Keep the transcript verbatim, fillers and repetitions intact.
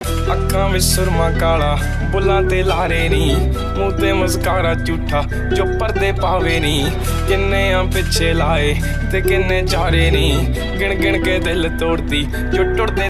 अक्खां विच सुरमा काला बुल्लां ते लारे नी, मूंह ते मस्कारा झूठा जो पर्दे पावे नी। किन्ने आ पिछे लाए ते किन्ने चारे नी, गिण गिण के दिल तोड़दी जो टुरदे